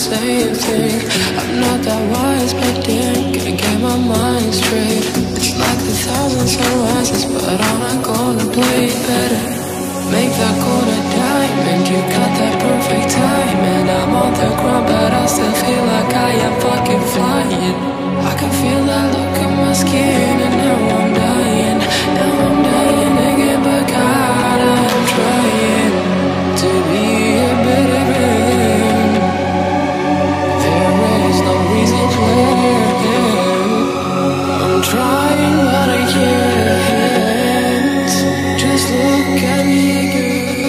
same thing. I'm not that wise, but damn, can't get my mind straight. It's like the thousand sunrises, but I'm not gonna play better. Make that gold a diamond, you got that perfect time. And I'm on the ground, but I still feel like I am fucking flying. I can feel that look in my skin, and now I'm dying. Now I'm dying again, but God, I'm trying to be a better man. There is no reason for it. I'm trying, but I can't. Just look at me again.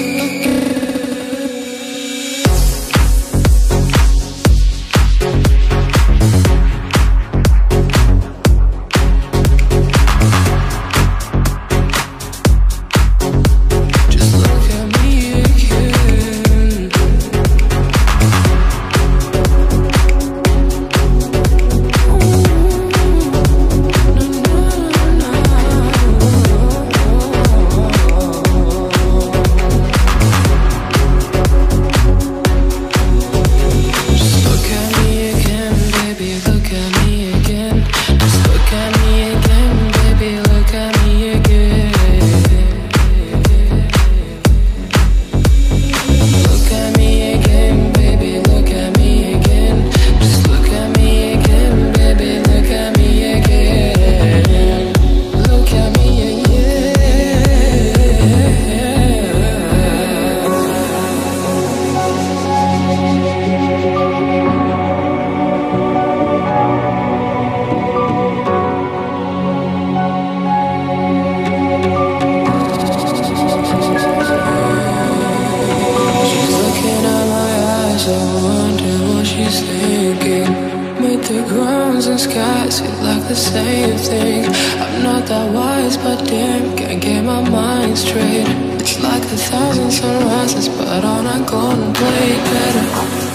The grounds and skies feel like the same thing. I'm not that wise, but damn, can't get my mind straight. It's like the thousand sunrises, but I'm not gonna play better.